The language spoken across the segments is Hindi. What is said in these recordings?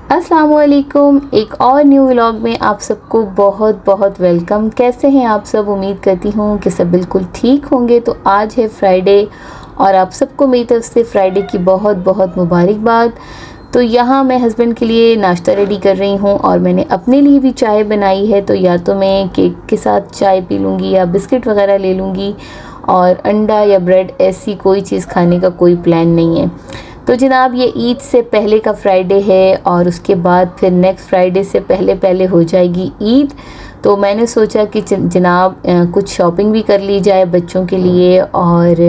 अस्सलाम वालेकुम। एक और न्यू व्लॉग में आप सबको बहुत बहुत वेलकम। कैसे हैं आप सब? उम्मीद करती हूँ कि सब बिल्कुल ठीक होंगे। तो आज है फ्राइडे और आप सबको मेरी तरफ से फ्राइडे की बहुत बहुत मुबारकबाद। तो यहाँ मैं हस्बैंड के लिए नाश्ता रेडी कर रही हूँ और मैंने अपने लिए भी चाय बनाई है। तो या तो मैं केक के साथ चाय पी लूँगी या बिस्किट वगैरह ले लूँगी, और अंडा या ब्रेड ऐसी कोई चीज़ खाने का कोई प्लान नहीं है। तो जनाब ये ईद से पहले का फ्राइडे है और उसके बाद फिर नेक्स्ट फ्राइडे से पहले पहले हो जाएगी ईद। तो मैंने सोचा कि जनाब कुछ शॉपिंग भी कर ली जाए बच्चों के लिए, और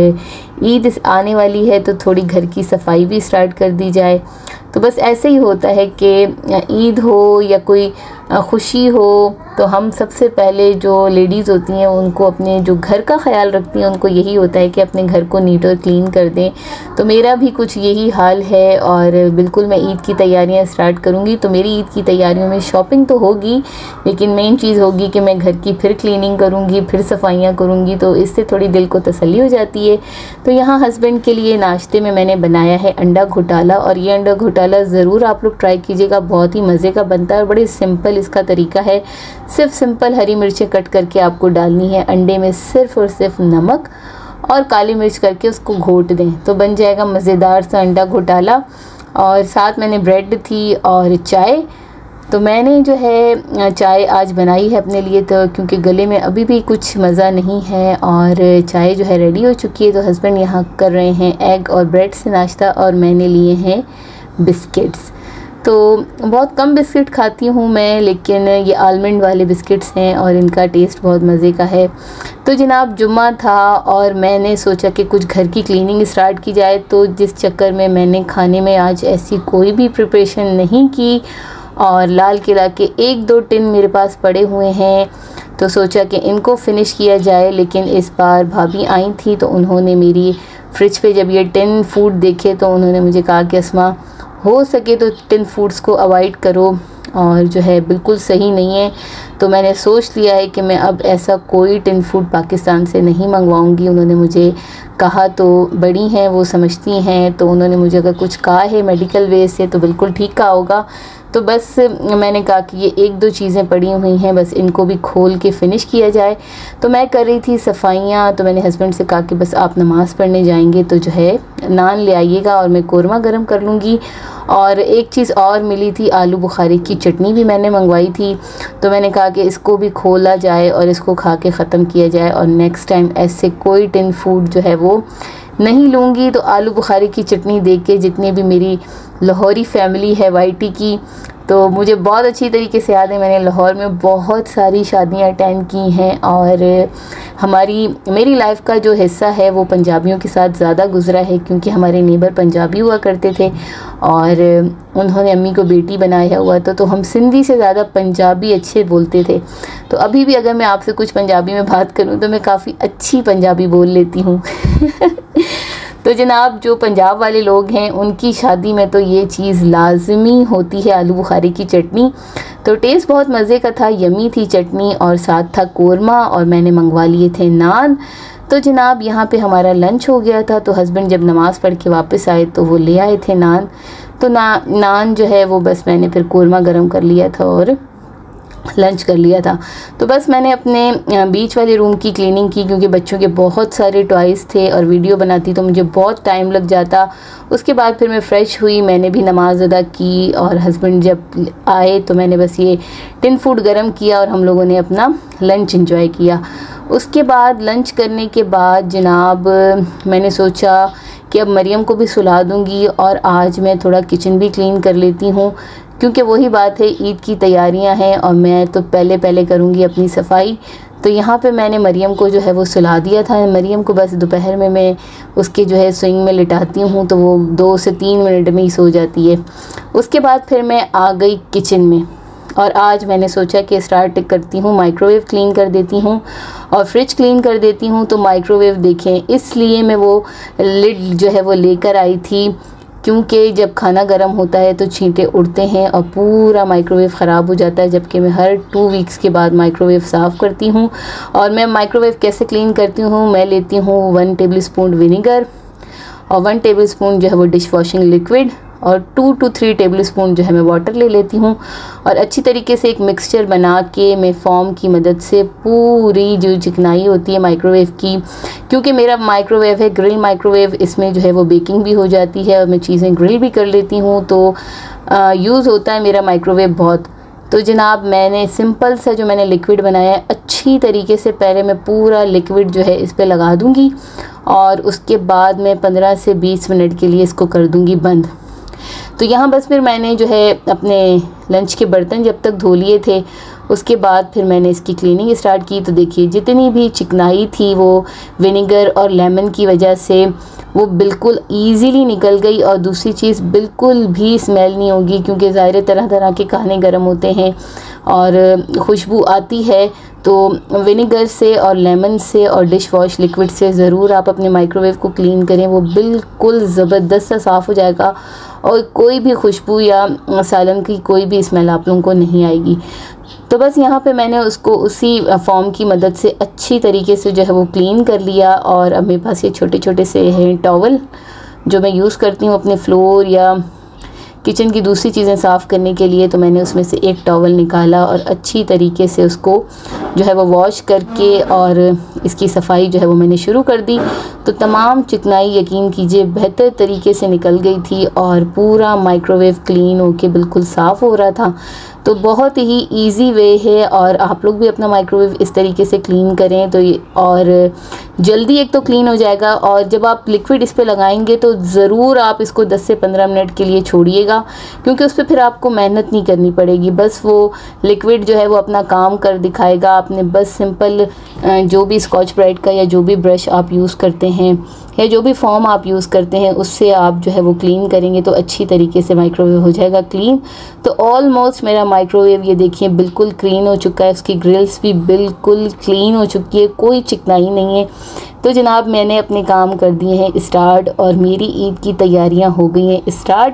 ईद आने वाली है तो थोड़ी घर की सफाई भी स्टार्ट कर दी जाए। तो बस ऐसे ही होता है कि ईद हो या कोई खुशी हो तो हम सबसे पहले जो लेडीज़ होती हैं उनको अपने जो घर का ख्याल रखती हैं उनको यही होता है कि अपने घर को नीट और क्लीन कर दें। तो मेरा भी कुछ यही हाल है और बिल्कुल मैं ईद की तैयारियां स्टार्ट करूंगी। तो मेरी ईद की तैयारियों में शॉपिंग तो होगी, लेकिन मेन चीज़ होगी कि मैं घर की फिर क्लीनिंग करूँगी, फिर सफाइयाँ करूँगी। तो इससे थोड़ी दिल को तसल्ली हो जाती है। तो यहाँ हस्बैंड के लिए नाश्ते में मैंने बनाया है अंडा घोटाला, और ये अंडा घोटाला ज़रूर आप लोग ट्राई कीजिएगा, बहुत ही मज़े का बनता है और बड़े सिंपल इसका तरीका है। सिर्फ सिंपल हरी मिर्चें कट करके आपको डालनी है अंडे में, सिर्फ और सिर्फ नमक और काली मिर्च करके उसको घोट दें तो बन जाएगा मज़ेदार सा अंडा घोटाला। और साथ मैंने ब्रेड थी और चाय। तो मैंने जो है चाय आज बनाई है अपने लिए, तो क्योंकि गले में अभी भी कुछ मज़ा नहीं है और चाय जो है रेडी हो चुकी है। तो हस्बैंड यहाँ कर रहे हैं एग और ब्रेड से नाश्ता और मैंने लिए हैं बिस्किट्स। तो बहुत कम बिस्किट खाती हूँ मैं, लेकिन ये आलमंड वाले बिस्किट्स हैं और इनका टेस्ट बहुत मज़े का है। तो जनाब जुम्मा था और मैंने सोचा कि कुछ घर की क्लीनिंग स्टार्ट की जाए, तो जिस चक्कर में मैंने खाने में आज ऐसी कोई भी प्रिपरेशन नहीं की। और लाल किला के 1-2 टिन मेरे पास पड़े हुए हैं, तो सोचा कि इनको फ़िनिश किया जाए। लेकिन इस बार भाभी आई थी तो उन्होंने मेरी फ्रिज पे जब ये टिन फूड देखे तो उन्होंने मुझे कहा कि अस्मा हो सके तो टिन फूड्स को अवॉइड करो, और जो है बिल्कुल सही नहीं है। तो मैंने सोच लिया है कि मैं अब ऐसा कोई टिन फूड पाकिस्तान से नहीं मंगवाऊंगी। उन्होंने मुझे कहा, तो बड़ी हैं वो समझती हैं, तो उन्होंने मुझे अगर कुछ कहा है मेडिकल वे से तो बिल्कुल ठीक कहा होगा। तो बस मैंने कहा कि ये 1-2 चीज़ें पड़ी हुई हैं, बस इनको भी खोल के फ़िनिश किया जाए। तो मैं कर रही थी सफाइयाँ, तो मैंने हस्बैंड से कहा कि बस आप नमाज़ पढ़ने जाएंगे तो जो है नान ले आइएगा और मैं कोरमा गरम कर लूँगी। और एक चीज़ और मिली थी, आलू बुखारे की चटनी भी मैंने मंगवाई थी। तो मैंने कहा कि इसको भी खोला जाए और इसको खा के ख़त्म किया जाए, और नेक्स्ट टाइम ऐसे कोई टिन फूड जो है वो नहीं लूँगी। तो आलू बुखारे की चटनी देख के जितनी भी मेरी लाहौरी फैमिली है वाईटी की, तो मुझे बहुत अच्छी तरीके से याद है, मैंने लाहौर में बहुत सारी शादियां अटेंड की हैं और मेरी लाइफ का जो हिस्सा है वो पंजाबियों के साथ ज़्यादा गुजरा है, क्योंकि हमारे नेबर पंजाबी हुआ करते थे और उन्होंने अम्मी को बेटी बनाया हुआ था। तो हम सिंधी से ज़्यादा पंजाबी अच्छे बोलते थे। तो अभी भी अगर मैं आपसे कुछ पंजाबी में बात करूँ तो मैं काफ़ी अच्छी पंजाबी बोल लेती हूँ। तो जनाब जो पंजाब वाले लोग हैं उनकी शादी में तो ये चीज़ लाजमी होती है, आलू बुखारे की चटनी। तो टेस्ट बहुत मज़े का था, यमी थी चटनी, और साथ था कोरमा, और मैंने मंगवा लिए थे नान। तो जनाब यहाँ पे हमारा लंच हो गया था। तो हस्बैंड जब नमाज़ पढ़ के वापस आए तो वो ले आए थे नान। तो नान जो है वो बस मैंने फिर कोरमा गरम कर लिया था और लंच कर लिया था। तो बस मैंने अपने बीच वाले रूम की क्लीनिंग की, क्योंकि बच्चों के बहुत सारे टॉयज़ थे और वीडियो बनाती तो मुझे बहुत टाइम लग जाता। उसके बाद फिर मैं फ़्रेश हुई, मैंने भी नमाज़ अदा की, और हस्बैंड जब आए तो मैंने बस ये टिन फूड गरम किया और हम लोगों ने अपना लंच एंजॉय किया। उसके बाद लंच करने के बाद जनाब मैंने सोचा कि अब मरियम को भी सुला दूँगी और आज मैं थोड़ा किचन भी क्लीन कर लेती हूँ, क्योंकि वही बात है, ईद की तैयारियां हैं और मैं तो पहले करूँगी अपनी सफाई। तो यहाँ पे मैंने मरियम को जो है वो सुला दिया था। मरियम को बस दोपहर में मैं उसके जो है स्विंग में लिटाती हूँ तो वो 2 से 3 मिनट में ही सो जाती है। उसके बाद फिर मैं आ गई किचन में, और आज मैंने सोचा कि स्टार्ट करती हूँ, माइक्रोवेव क्लीन कर देती हूँ और फ्रिज क्लीन कर देती हूँ। तो माइक्रोवेव देखें, इसलिए मैं वो लिड जो है वो लेकर आई थी, क्योंकि जब खाना गर्म होता है तो छींटे उड़ते हैं और पूरा माइक्रोवेव ख़राब हो जाता है। जबकि मैं हर 2 वीक्स के बाद माइक्रोवेव साफ़ करती हूँ। और मैं माइक्रोवेव कैसे क्लीन करती हूँ, मैं लेती हूँ 1 टेबल स्पून विनेगर और 1 टेबल स्पून जो है वो डिश वॉशिंग लिक्विड, और 2 to 3 टेबल स्पून जो है मैं वाटर ले लेती हूँ और अच्छी तरीके से एक मिक्सचर बना के मैं फोम की मदद से पूरी जो चिकनाई होती है माइक्रोवेव की, क्योंकि मेरा माइक्रोवेव है ग्रिल माइक्रोवेव, इसमें जो है वो बेकिंग भी हो जाती है और मैं चीज़ें ग्रिल भी कर लेती हूँ, तो यूज़ होता है मेरा माइक्रोवेव बहुत। तो जनाब मैंने सिंपल सा जो मैंने लिक्विड बनाया है, अच्छी तरीके से पहले मैं पूरा लिक्विड जो है इस पे लगा दूंगी और उसके बाद मैं 15 से 20 मिनट के लिए इसको कर दूंगी बंद। तो यहाँ बस फिर मैंने जो है अपने लंच के बर्तन जब तक धो लिए थे, उसके बाद फिर मैंने इसकी क्लीनिंग स्टार्ट की। तो देखिए जितनी भी चिकनाई थी वो विनेगर और लेमन की वजह से वो बिल्कुल ईज़िली निकल गई, और दूसरी चीज़ बिल्कुल भी स्मेल नहीं होगी, क्योंकि ज़ाहिर तरह तरह के खाने गर्म होते हैं और खुशबू आती है। तो विनेगर से और लेमन से और डिश वॉश लिक्विड से ज़रूर आप अपने माइक्रोवेव को क्लीन करें, वो बिल्कुल ज़बरदस्त सा साफ़ हो जाएगा और कोई भी खुशबू या सालन की कोई भी स्मेल आप लोगों को नहीं आएगी। तो बस यहाँ पे मैंने उसको उसी फॉर्म की मदद से अच्छी तरीके से जो है वो क्लीन कर लिया। और अब मेरे पास ये छोटे छोटे से हैं टॉवल जो मैं यूज़ करती हूँ अपने फ्लोर या किचन की दूसरी चीज़ें साफ़ करने के लिए। तो मैंने उसमें से एक टॉवल निकाला और अच्छी तरीके से उसको जो है वो वॉश करके और इसकी सफाई जो है वो मैंने शुरू कर दी। तो तमाम चिकनाई यकीन कीजिए बेहतर तरीके से निकल गई थी और पूरा माइक्रोवेव क्लीन होके बिल्कुल साफ़ हो रहा था। तो बहुत ही इजी वे है और आप लोग भी अपना माइक्रोवेव इस तरीके से क्लीन करें तो और जल्दी एक तो क्लीन हो जाएगा, और जब आप लिक्विड इस पे लगाएंगे तो ज़रूर आप इसको 10 से 15 मिनट के लिए छोड़िएगा, क्योंकि उस पर फिर आपको मेहनत नहीं करनी पड़ेगी। बस वो लिक्विड जो है वो अपना काम कर दिखाएगा। आपने बस सिंपल जो भी स्कॉच ब्राइट का या जो भी ब्रश आप यूज़ करते हैं या जो भी फॉर्म आप यूज़ करते हैं उससे आप जो है वो क्लीन करेंगे तो अच्छी तरीके से माइक्रोवेव हो जाएगा क्लीन। तो ऑलमोस्ट मेरा माइक्रोवेव ये देखिए बिल्कुल क्लीन हो चुका है, उसकी ग्रिल्स भी बिल्कुल क्लीन हो चुकी है, कोई चिकनाई नहीं है। तो जनाब मैंने अपने काम कर दिए हैं स्टार्ट और मेरी ईद की तैयारियां हो गई हैं स्टार्ट।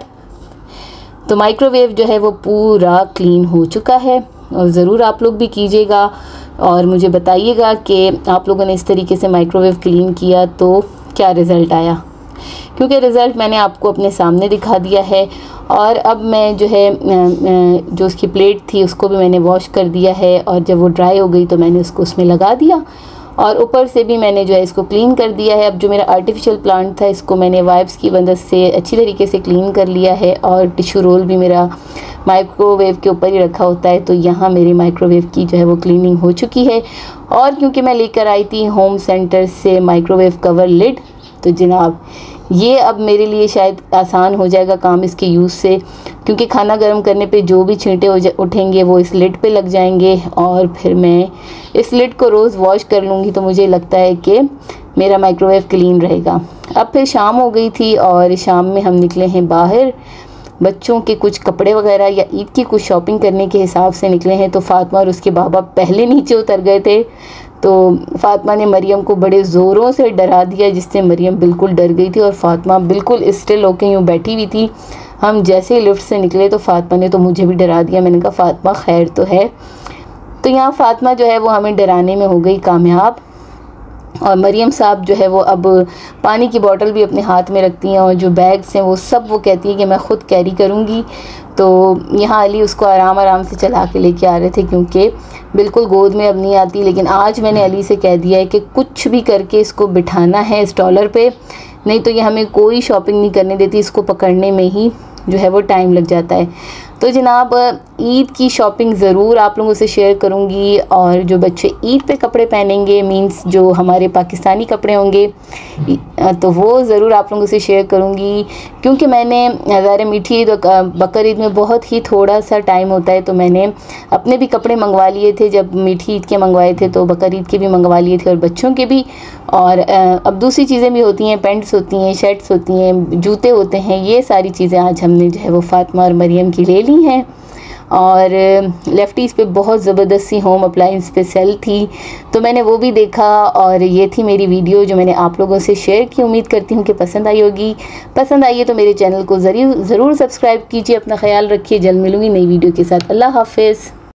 तो माइक्रोवेव जो है वो पूरा क्लीन हो चुका है और ज़रूर आप लोग भी कीजिएगा और मुझे बताइएगा कि आप लोगों ने इस तरीके से माइक्रोवेव क्लीन किया तो क्या रिज़ल्ट आया, क्योंकि रिज़ल्ट मैंने आपको अपने सामने दिखा दिया है। और अब मैं जो है जो उसकी प्लेट थी उसको भी मैंने वॉश कर दिया है और जब वो ड्राई हो गई तो मैंने उसको उसमें लगा दिया और ऊपर से भी मैंने जो है इसको क्लीन कर दिया है। अब जो मेरा आर्टिफिशियल प्लांट था इसको मैंने वाइप्स की मदद से अच्छी तरीके से क्लीन कर लिया है और टिश्यू रोल भी मेरा माइक्रोवेव के ऊपर ही रखा होता है। तो यहाँ मेरी माइक्रोवेव की जो है वो क्लीनिंग हो चुकी है। और क्योंकि मैं लेकर आई थी होम सेंटर से माइक्रोवेव कवर लिड, तो जनाब ये अब मेरे लिए शायद आसान हो जाएगा काम इसके यूज़ से, क्योंकि खाना गर्म करने पे जो भी छींटे उठेंगे वो इस लिड पे लग जाएंगे और फिर मैं इस लिड को रोज़ वॉश कर लूँगी। तो मुझे लगता है कि मेरा माइक्रोवेव क्लीन रहेगा। अब फिर शाम हो गई थी और शाम में हम निकले हैं बाहर बच्चों के कुछ कपड़े वगैरह या ईद की कुछ शॉपिंग करने के हिसाब से निकले हैं। तो फातिमा और उसके बाबा पहले नीचे उतर गए थे, तो फातिमा ने मरियम को बड़े ज़ोरों से डरा दिया जिससे मरियम बिल्कुल डर गई थी और फातिमा बिल्कुल स्टिल होकर यूँ बैठी हुई थी। हम जैसे ही लिफ्ट से निकले तो फातिमा ने तो मुझे भी डरा दिया। मैंने कहा फातिमा खैर तो है। तो यहाँ फातिमा जो है वो हमें डराने में हो गई कामयाब और मरियम साहब जो है वो अब पानी की बोतल भी अपने हाथ में रखती हैं और जो बैग्स हैं वो सब वो कहती है कि मैं ख़ुद कैरी करूँगी। तो यहाँ अली उसको आराम आराम से चला के लेके आ रहे थे क्योंकि बिल्कुल गोद में अब नहीं आती। लेकिन आज मैंने अली से कह दिया है कि कुछ भी करके इसको बिठाना है स्टॉलर पे, नहीं तो ये हमें कोई शॉपिंग नहीं करने देती, इसको पकड़ने में ही जो है वो टाइम लग जाता है। तो जनाब ईद की शॉपिंग ज़रूर आप लोगों से शेयर करूंगी और जो बच्चे ईद पे कपड़े पहनेंगे मींस जो हमारे पाकिस्तानी कपड़े होंगे तो वो ज़रूर आप लोगों से शेयर करूंगी, क्योंकि मैंने ज़ाहिर मीठी ईद बकर ईद में बहुत ही थोड़ा सा टाइम होता है। तो मैंने अपने भी कपड़े मंगवा लिए थे, जब मीठी ईद के मंगवाए थे तो बकर ईद के भी मंगवा लिए थे और बच्चों के भी। और अब दूसरी चीज़ें भी होती हैं, पेंट्स होती हैं, शर्ट्स होती हैं, जूते होते हैं, ये सारी चीज़ें आज हमने जो है वो फातिमा और मरियम की ले ली हैं। और लेफ्टीज़ पे बहुत ज़बरदस्त सी होम अप्लाइंस पे सेल थी तो मैंने वो भी देखा और ये थी मेरी वीडियो जो मैंने आप लोगों से शेयर की। उम्मीद करती हूँ कि पसंद आई होगी। पसंद आई है तो मेरे चैनल को ज़रूर सब्सक्राइब कीजिए। अपना ख्याल रखिए। जल्द मिलूँगी नई वीडियो के साथ। अल्लाह हाफ़िज़।